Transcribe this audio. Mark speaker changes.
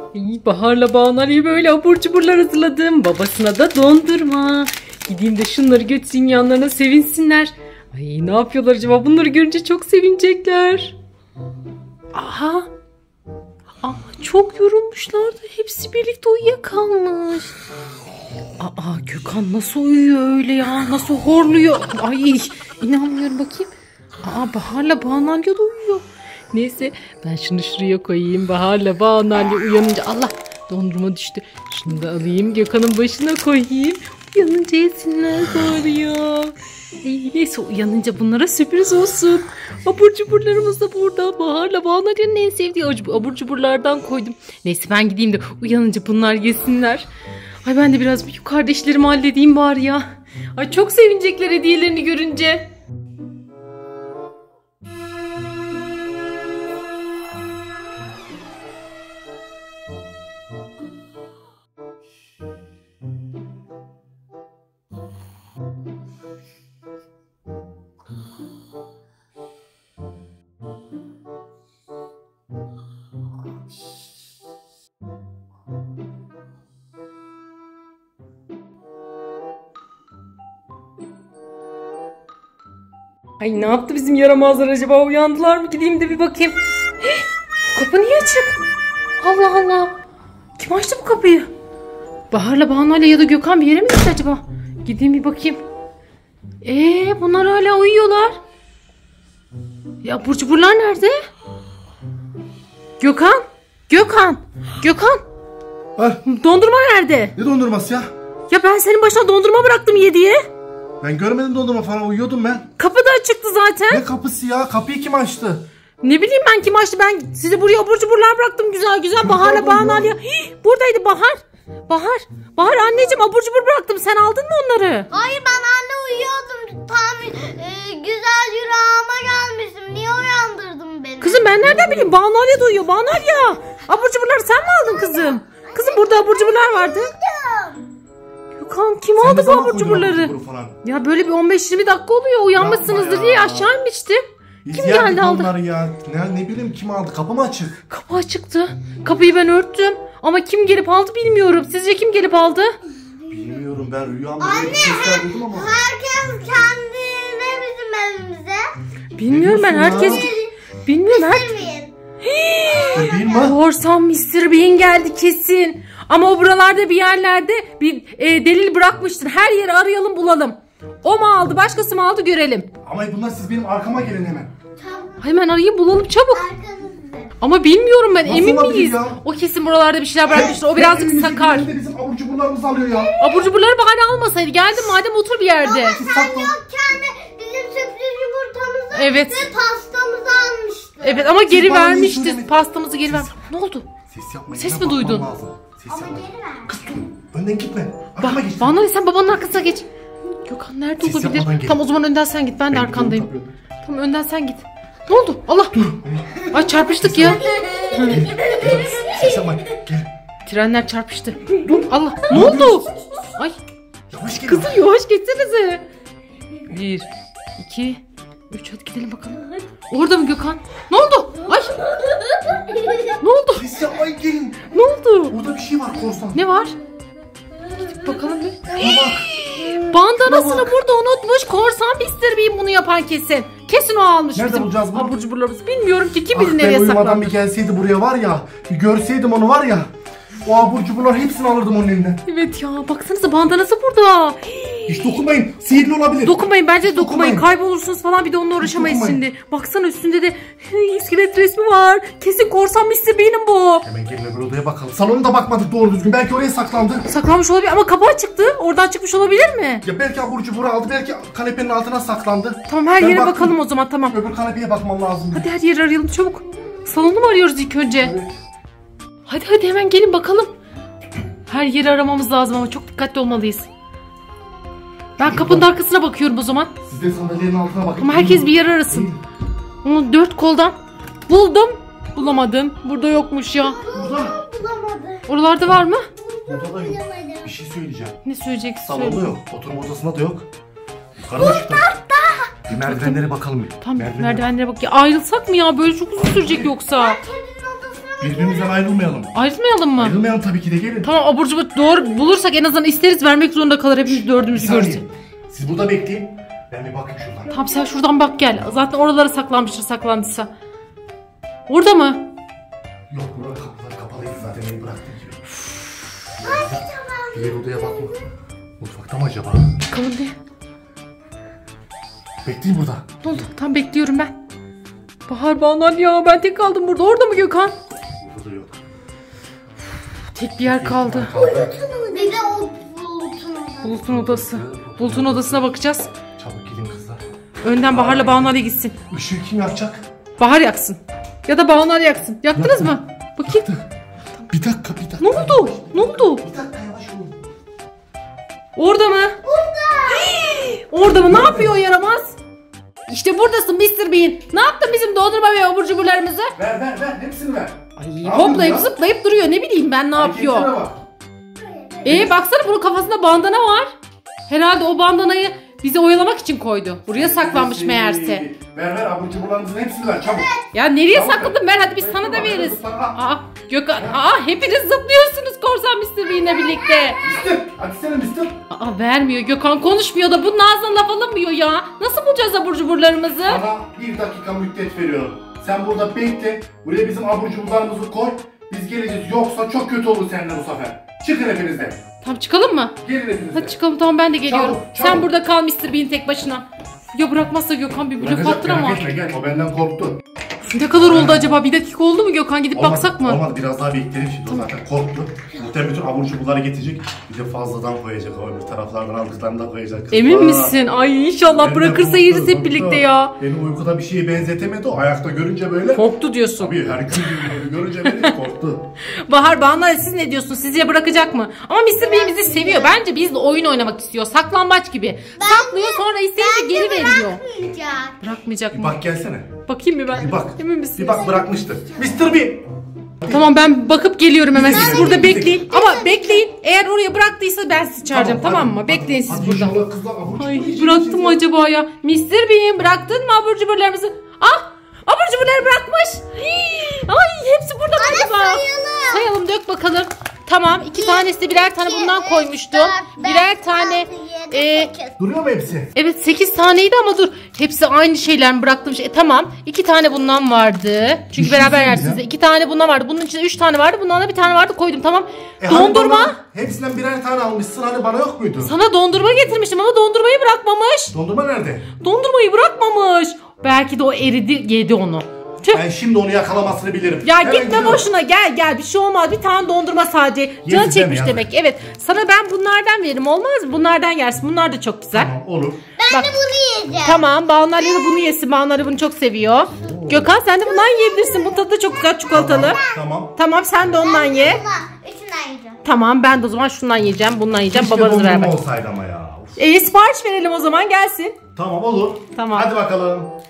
Speaker 1: Bahar'la Banu Ali'ye böyle abur cuburlar hazırladım. Babasına da dondurma. Gideyim de şunları götüreyim yanlarına, sevinsinler. Ay, ne yapıyorlar acaba? Bunları görünce çok sevinecekler. Aha. Aa, çok yorulmuşlardı. Hepsi birlikte uyuyakalmış. Aa, Gökhan nasıl uyuyor öyle ya? Nasıl horluyor? Ay, inanmıyorum, bakayım. Aa, Bahar'la Banu Ali de uyuyor. Neyse, ben şunu şuraya koyayım. Bahar'la Banu Ali uyanınca, Allah, dondurma düştü. Şunu da alayım, Gökhan'ın başına koyayım. Uyanınca yesinler bari ya. Neyse, uyanınca bunlara sürpriz olsun. Abur cuburlarımız da burada. Bahar'la Banu Ali'nin en sevdiği abur cuburlardan koydum. Neyse, ben gideyim de uyanınca bunlar yesinler. Ay, ben de biraz büyük kardeşlerimi halledeyim bari ya. Ay, çok sevinecekler hediyelerini görünce. Ay, ne yaptı bizim yaramazlar acaba? Uyandılar mı? Gideyim de bir bakayım. Bu kapı niye açık? Allah Allah. Kim açtı bu kapıyı? Bahar'la Banu Ali ya da Gökhan bir yere mi gitti acaba? Gideyim bir bakayım. Bunlar hala uyuyorlar. Ya, abur cuburlar nerede? Gökhan. Dondurma nerede?
Speaker 2: Ne dondurması ya?
Speaker 1: Ya, ben senin başına dondurma bıraktım ye diye.
Speaker 2: Ben görmedim dondurma falan, uyuyordum ben.
Speaker 1: Kapı da açıktı zaten.
Speaker 2: Ne kapısı ya? Kapıyı kim açtı?
Speaker 1: Ne bileyim ben, kim açtı? Ben sizi buraya abur cuburlar bıraktım güzel güzel. Bahar'la Banu Ali. Buradaydı Bahar anneciğim, abur cubur bıraktım. Sen aldın mı onları?
Speaker 3: Hayır, ben anne uyuyordum. Tam güzel rüyama gelmişim. Niye uyandırdın beni?
Speaker 1: Kızım, ben nereden bileyim? Banu Ali de uyuyor. Banu Ali ya. Abur cuburları sen mi aldın kızım? Kızım, burada abur cuburlar vardı. Gökhan, kim aldı bu abur cuburları? Ya, böyle bir 15-20 dakika oluyor. Uyanmışsınızdır diye aşağı inmiştim. Kim geldi aldı?
Speaker 2: Ya. Ne bileyim, kim aldı? Kapı mı açık?
Speaker 1: Kapı açıktı. Kapıyı ben örttüm. Ama kim gelip aldı bilmiyorum. Sizce kim gelip aldı?
Speaker 2: Bilmiyorum, ben rüyamda böyle sesler duydum ama.
Speaker 3: Herkes kendine bizim evimize.
Speaker 1: Bilmiyorum ben, herkes... Bilmiyorum Korsan Mr. Bean geldi kesin. Ama o buralarda bir yerlerde bir delil bırakmıştır. Her yeri arayalım, bulalım. O mu aldı, başkası mı aldı, görelim.
Speaker 2: Ama bunlar, siz benim arkama gelin hemen.
Speaker 3: Tamam.
Speaker 1: Hemen arayayım, bulalım çabuk.
Speaker 3: Arkanızda.
Speaker 1: Ama bilmiyorum ben,
Speaker 2: nasıl
Speaker 1: emin miyiz?
Speaker 2: Ya?
Speaker 1: O kesin buralarda bir şeyler bırakmıştır. O birazcık sakar.
Speaker 2: Bizim abur cuburlarımızı alıyor ya.
Speaker 1: Abur cuburları bari almasaydı. Geldim madem, otur bir yerde.
Speaker 3: Baba, sen yokken bizim sürpriz yumurtamızı
Speaker 1: evet.
Speaker 3: ve pastamızı almıştı.
Speaker 1: Evet, ama geri vermişti. Pastamızı geri ver. Ne oldu?
Speaker 2: Ses yapmayın.
Speaker 1: Ses mi duydun?
Speaker 3: Ama geri ver.
Speaker 2: Kız dur. Önden gitme. Arkama geç.
Speaker 1: Banu Ali, sen babanın arkasına geç. Gökhan nerede
Speaker 2: ses
Speaker 1: olabilir? Tamam, o zaman önden sen git. Ben de arkandayım. Tamam, önden sen git. Ne oldu? Allah.
Speaker 2: Dur.
Speaker 1: Ay, çarpıştık ya.
Speaker 2: Ses yapma. Gel.
Speaker 1: Trenler çarpıştı. Dur. Allah. Ne oldu? Ay.
Speaker 2: Yavaş gel.
Speaker 1: Kızım, yavaş geçsenize. 1, 2, 3. Hadi gidelim bakalım. Orada mı Gökhan? Ne oldu? Ay. Ne oldu?
Speaker 2: Ses yapmayın, gelin.
Speaker 1: Ne oldu?
Speaker 2: Orada bir şey var, korsan.
Speaker 1: Ne var? Gidip bakalım bir.
Speaker 2: Bak.
Speaker 1: Bandanasını burada unutmuş. Korsan Mr. Bean bunu yapan kesin. Kesin o almış.
Speaker 2: Nerede bulacağız bunu?
Speaker 1: Abur cuburlarımızı. Bilmiyorum ki, kim bilir
Speaker 2: Ben
Speaker 1: nereye
Speaker 2: uyumadan
Speaker 1: saklanmış.
Speaker 2: bir gelseydi buraya var ya, bir görseydim onu var ya, o abur cuburlar hepsini alırdım onun elinden.
Speaker 1: Evet ya, baksanıza, bandanası burada.
Speaker 2: Hiç dokunmayın, sihirli olabilir.
Speaker 1: Dokunmayın, bence dokunmayın.
Speaker 2: Dokunmayın.
Speaker 1: Kaybolursunuz falan, bir de onunla uğraşamayız
Speaker 2: dokunmayın.
Speaker 1: şimdi. Baksana, üstünde de iskelet resmi var. Kesin korsan Mr. Bean'in bu.
Speaker 2: Hemen gelin öbür odaya bakalım. Salona da bakmadık doğru düzgün. Belki oraya saklandı.
Speaker 1: Saklanmış olabilir ama kapı açıktı. Oradan çıkmış olabilir mi?
Speaker 2: Ya belki abur cuburu aldı, belki kanepenin altına saklandı.
Speaker 1: Tamam, her
Speaker 2: Ben
Speaker 1: yere
Speaker 2: baktım.
Speaker 1: bakalım o zaman, tamam.
Speaker 2: Öbür kanepeye bakmam lazım.
Speaker 1: Hadi her yeri arayalım çabuk. Salonu mu arıyoruz ilk önce?
Speaker 2: Evet.
Speaker 1: Hadi hemen gelin bakalım. Her yeri aramamız lazım ama çok dikkatli olmalıyız. Ben kapının arkasına bakıyorum o zaman.
Speaker 2: Siz de sandalyenin altına bakın.
Speaker 1: Ama herkes bir yer arasın. Onu 4 koldan buldum. Bulamadım. Burada yokmuş ya.
Speaker 2: Burada.
Speaker 3: Bulamadım.
Speaker 1: Oralarda var mı?
Speaker 2: Burada da yok. Bir şey söyleyeceğim.
Speaker 1: Ne söyleyeceksin?
Speaker 2: Salonda
Speaker 1: Söyle.
Speaker 2: yok. Oturma odasında da yok. Yukarıda çıktı. Bir merdivenlere bakalım.
Speaker 1: Tam merdivenlere bak. Ya, ayrılsak mı ya? Böyle çok uzun sürecek yoksa.
Speaker 3: Kedinin odasına
Speaker 2: Birbirimizden ayrılmayalım.
Speaker 1: Ayrılmayalım mı?
Speaker 2: Ayrılmayalım tabii ki de, gelin.
Speaker 1: Tamam, abur cubur doğru bulursak en azından isteriz, vermek zorunda kalır, hepimiz dördümüzü
Speaker 2: Bir saniye.
Speaker 1: göreceğiz.
Speaker 2: Siz burada bekleyin. Ben bir bakayım şuradan.
Speaker 1: Tamam, sen şuradan bak gel. Zaten oralara saklanmıştır, saklandıysa. Orada mı?
Speaker 2: Yok, burada kapılar kapalıydı zaten, beni bıraktım gibi. Diğer odaya bakma. Mutfakta mı acaba?
Speaker 1: Bakalım bir.
Speaker 2: Bekleyin burada.
Speaker 1: Ne oldu? Tam bekliyorum ben. Bahar, Banu ya, ben tek kaldım burada. Orada mı Gökhan?
Speaker 2: Burada yok.
Speaker 1: Tek bir yer kaldı.
Speaker 3: Bir de o Bulut'un odası.
Speaker 1: Bulut'un odasına bakacağız.
Speaker 2: Çabuk gidin kızlar.
Speaker 1: Önden Bahar'la Banu Ali gitsin.
Speaker 2: Işığı kim yakacak?
Speaker 1: Bahar yaksın. Ya da Banu Ali yaksın. Yaktınız mı? Bakayım.
Speaker 2: Bir dakika, bir dakika.
Speaker 1: Ne oldu? Ne oldu?
Speaker 2: Bir dakika, yavaş olun.
Speaker 1: Orada mı? Orada mı? Ne yapıyor o yaramaz? İşte buradasın Mr. Bean. Ne yaptın bizim dondurma ve abur cuburlarımızı?
Speaker 2: Ver, hepsini ver.
Speaker 1: Ay,
Speaker 2: Ne
Speaker 1: hoplayıp
Speaker 2: yapıyorsun ya?
Speaker 1: zıplayıp duruyor. Ne bileyim ben ne yapıyor.
Speaker 2: Hareketlere bak.
Speaker 1: Baksana, bunun kafasında bandana var. Herhalde o bandanayı bizi oyalamak için koydu. Buraya saklanmış meğerse.
Speaker 2: Ver, abur cuburlarınızın hepsini ver, çabuk.
Speaker 1: Ya nereye
Speaker 2: Tamam,
Speaker 1: sakladın? Ver hadi, biz
Speaker 2: ver,
Speaker 1: sana da
Speaker 2: ver,
Speaker 1: veririz.
Speaker 2: ver, ver.
Speaker 1: Aa, Gökhan, hepiniz zıplıyorsunuz korsan Mr. Bean'le birlikte.
Speaker 2: Mister, hadi sen mister.
Speaker 1: Vermiyor Gökhan, konuşmuyor da bunun ağzına laf alınmıyor ya. Nasıl bulacağız abur cuburlarımızı?
Speaker 2: Sana 1 dakika müddet veriyorum. Sen burada bekle. Buraya bizim abur cuburlarımızı koy. Biz geleceğiz. Yoksa çok kötü olur seninle bu sefer. Çıkın hepiniz de.
Speaker 1: Tamam, çıkalım mı?
Speaker 2: Gelin hepiniz de.
Speaker 1: Hadi çıkalım, tamam, ben de geliyorum.
Speaker 2: Çabuk,
Speaker 1: Sen
Speaker 2: çabuk.
Speaker 1: burada kal Mr. Bean tek başına. Ya bırakmazsa Gökhan, bir blöf
Speaker 2: Bırakacak,
Speaker 1: attın ama.
Speaker 2: merak etme, gel. O benden korktu.
Speaker 1: Ne kadar oldu acaba? Bir dakika oldu mu Gökhan? Gidip
Speaker 2: Olmadı,
Speaker 1: baksak mı?
Speaker 2: Olmadı, biraz daha bekleyelim şimdi. O zaten korktu. Muhtemelen bütün abur cuburları getirecek. Bir de fazladan koyacak. O öbür taraflardan aldıklarını da koyacak. Kızlar.
Speaker 1: Emin misin? Ay inşallah
Speaker 2: Ben de
Speaker 1: bırakırsa
Speaker 2: korktum,
Speaker 1: yeriz hep
Speaker 2: korktum.
Speaker 1: birlikte ya.
Speaker 2: Beni uykuda bir şeye benzetemedi. O ayakta görünce böyle.
Speaker 1: Korktu diyorsun.
Speaker 2: Tabii her gün görünce beni korktu.
Speaker 1: Bahar, Banu, siz ne diyorsunuz? Sizce bırakacak mı? Ama Mr. Bean bizi seviyor. Bence bizle oyun oynamak istiyor. Saklambaç gibi. Saklıyor, sonra isteyince geri veriyor.
Speaker 3: bırakmayacak.
Speaker 1: Bırakmayacak
Speaker 2: Bir
Speaker 1: mı?
Speaker 2: bak gelsene.
Speaker 1: Bakayım mı ben?
Speaker 2: Bir bak.
Speaker 1: Emin misin?
Speaker 2: Bir bak, bırakmıştır. Mr. Bean.
Speaker 1: Tamam, ben bakıp geliyorum hemen. Siz burada
Speaker 2: Biz de
Speaker 1: bekleyin. Ama bekleyin. Eğer oraya bıraktıysa ben sizi çağıracağım, tamam mı? Bekleyin siz
Speaker 2: hadi
Speaker 1: burada.
Speaker 2: inşallah kızlar abur cubur
Speaker 1: Ay,
Speaker 2: yiyeceğiz
Speaker 1: bıraktım mı
Speaker 2: ya.
Speaker 1: acaba ya? Mr. Bean, bıraktın mı abur cuburlarımızı? Abur cuburları bırakmış. Ay, hepsi burada mı acaba? Sayalım, dök bakalım. Tamam, 2 tanesi de birer tane bundan koymuştum. Birer tane
Speaker 2: Duruyor mu hepsi?
Speaker 1: evet, 8 taneydi ama dur. Hepsi aynı şeyler mi bıraktım? Tamam. 2 tane bundan vardı. Çünkü
Speaker 2: Bir şey
Speaker 1: beraber
Speaker 2: söyleyeceğim.
Speaker 1: yersiniz. 2 tane bundan vardı. Bunun içinde 3 tane vardı. Bundan da bir tane vardı, koydum, tamam.
Speaker 2: Hani
Speaker 1: Dondurma.
Speaker 2: bana hepsinden birer tane almışsın. Hani bana yok muydu?
Speaker 1: Sana dondurma getirmiştim ama dondurmayı bırakmamış.
Speaker 2: Dondurma nerede?
Speaker 1: Dondurmayı bırakmamış. Belki de o eridi, yedi onu. Tüh.
Speaker 2: Ben şimdi onu yakalamasını bilirim.
Speaker 1: Ya
Speaker 2: Hemen
Speaker 1: gitme
Speaker 2: gidiyorum.
Speaker 1: boşuna, gel bir şey olmaz, bir tane dondurma sadece. Canı
Speaker 2: Yedi
Speaker 1: çekmiş
Speaker 2: deme ya.
Speaker 1: demek. Evet, sana ben bunlardan veririm, olmaz mı? Bunlardan yersin, bunlar da çok güzel.
Speaker 2: Tamam, olur.
Speaker 3: Ben de bunu yiyeceğim.
Speaker 1: Tamam, Banu Ali de bunu yesin, Banu Ali bunu çok seviyor. Gökhan, sen de bundan yiyebilirsin, bunun tadı da çok güzel, çikolatalı.
Speaker 2: Tamam.
Speaker 1: Tamam, sen de ondan ye.
Speaker 3: Üçünden yiyeceğim.
Speaker 1: Tamam, ben de o zaman şundan yiyeceğim, bundan yiyeceğim,
Speaker 2: Keşke
Speaker 1: babanız
Speaker 2: dondurma
Speaker 1: beraber.
Speaker 2: olsaydı ama ya. Uf.
Speaker 1: Sipariş verelim o zaman, gelsin.
Speaker 2: Tamam, olur.
Speaker 1: Tamam.
Speaker 2: Hadi bakalım.